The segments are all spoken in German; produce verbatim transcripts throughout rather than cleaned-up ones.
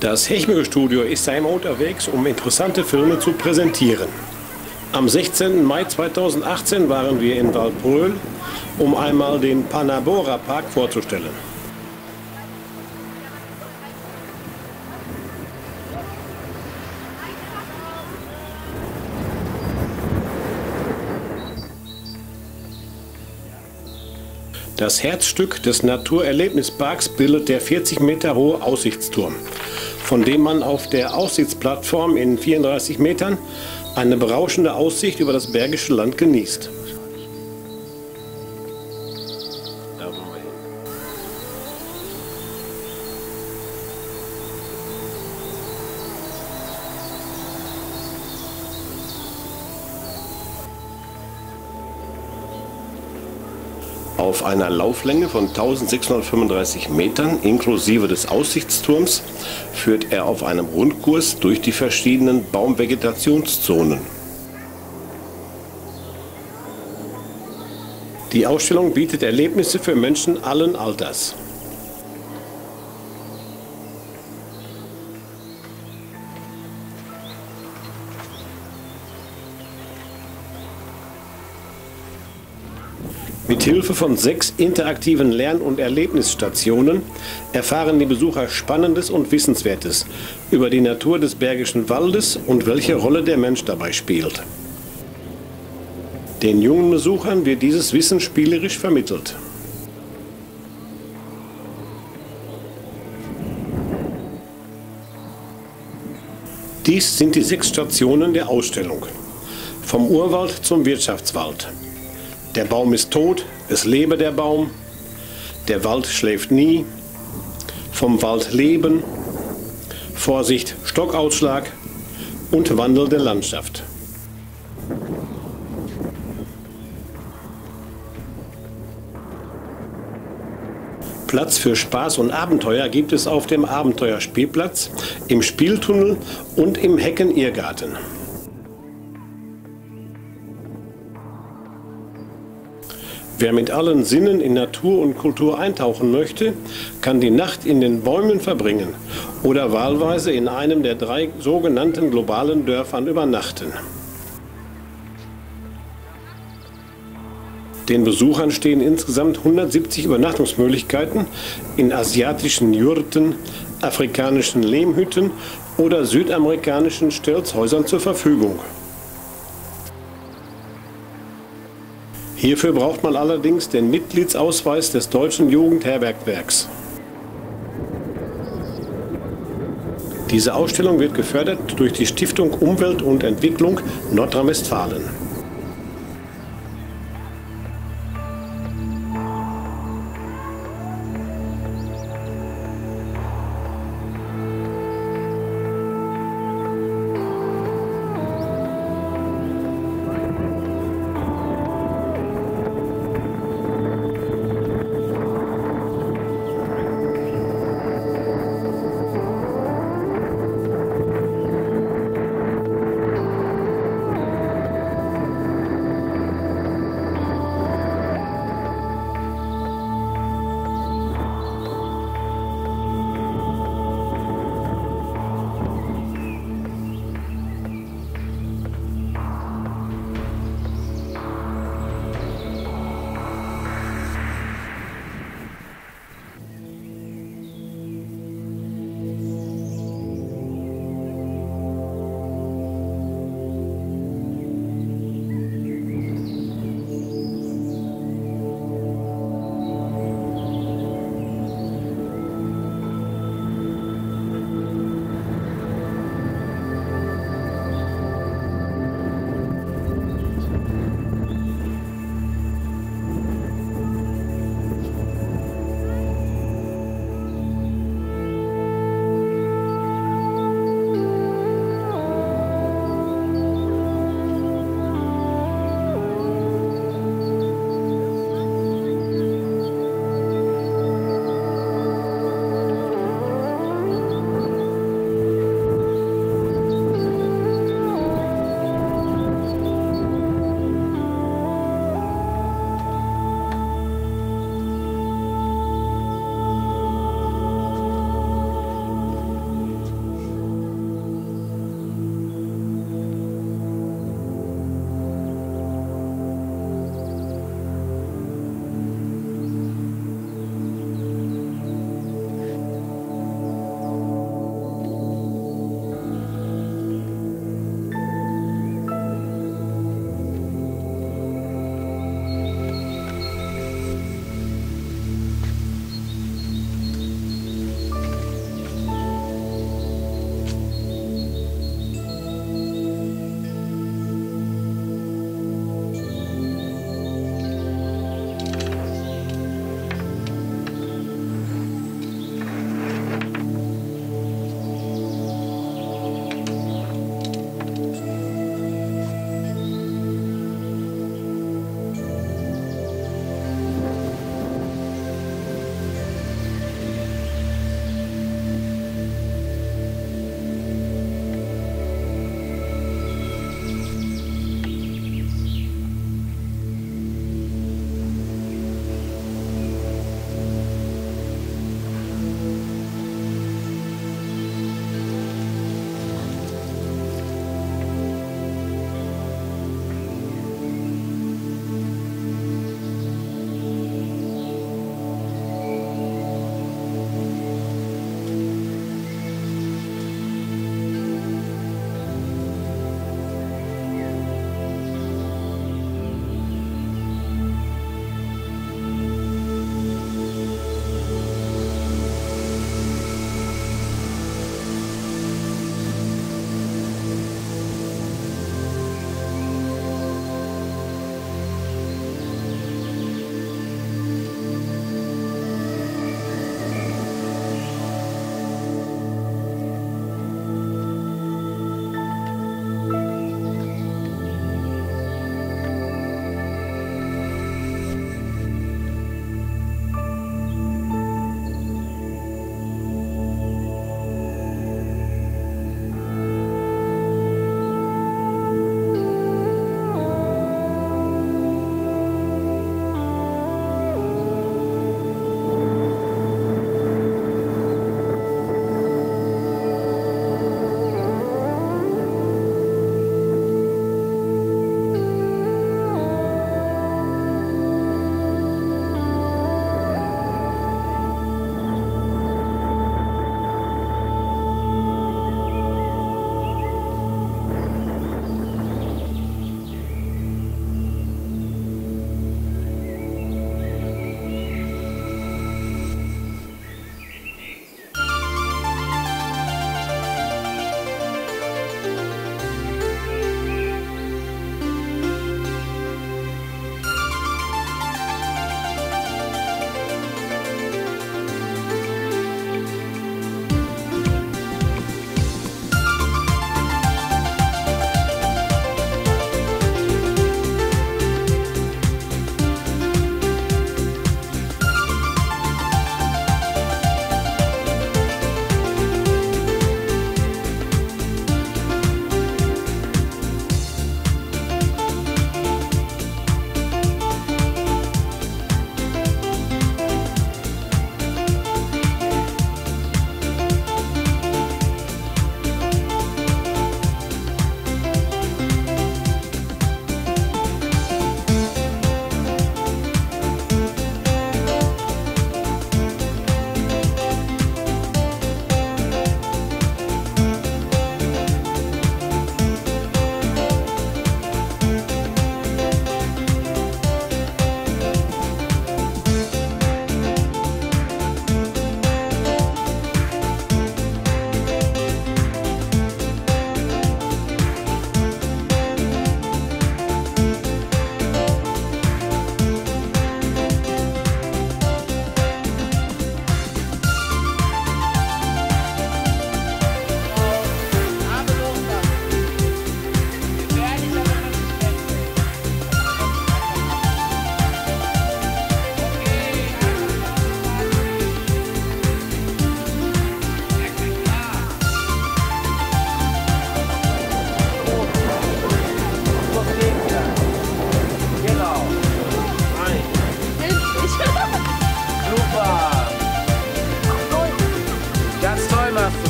Das Hechmühle-Studio ist einmal unterwegs, um interessante Filme zu präsentieren. Am sechzehnten Mai zweitausendachtzehn waren wir in Waldbröl, um einmal den Panabora Park vorzustellen. Das Herzstück des Naturerlebnisparks bildet der vierzig Meter hohe Aussichtsturm, von dem man auf der Aussichtsplattform in vierunddreißig Metern eine berauschende Aussicht über das Bergische Land genießt. Auf einer Lauflänge von eintausendsechshundertfünfunddreißig Metern inklusive des Aussichtsturms führt er auf einem Rundkurs durch die verschiedenen Baumvegetationszonen. Die Ausstellung bietet Erlebnisse für Menschen allen Alters. Mit Hilfe von sechs interaktiven Lern- und Erlebnisstationen erfahren die Besucher Spannendes und Wissenswertes über die Natur des Bergischen Waldes und welche Rolle der Mensch dabei spielt. Den jungen Besuchern wird dieses Wissen spielerisch vermittelt. Dies sind die sechs Stationen der Ausstellung. Vom Urwald zum Wirtschaftswald. Der Baum ist tot, es lebe der Baum. Der Wald schläft nie. Vom Wald leben. Vorsicht, Stockausschlag und wandelnde Landschaft. Platz für Spaß und Abenteuer gibt es auf dem Abenteuerspielplatz, im Spieltunnel und im Hecken-Irrgarten. Wer mit allen Sinnen in Natur und Kultur eintauchen möchte, kann die Nacht in den Bäumen verbringen oder wahlweise in einem der drei sogenannten globalen Dörfern übernachten. Den Besuchern stehen insgesamt hundertsiebzig Übernachtungsmöglichkeiten in asiatischen Jurten, afrikanischen Lehmhütten oder südamerikanischen Stelzhäusern zur Verfügung. Hierfür braucht man allerdings den Mitgliedsausweis des Deutschen Jugendherbergwerks. Diese Ausstellung wird gefördert durch die Stiftung Umwelt und Entwicklung Nordrhein-Westfalen.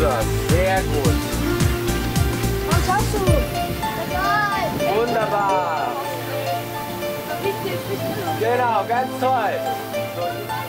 das. Sehr gut. Was hast du? Egal. Wunderbar. Genau, ganz toll.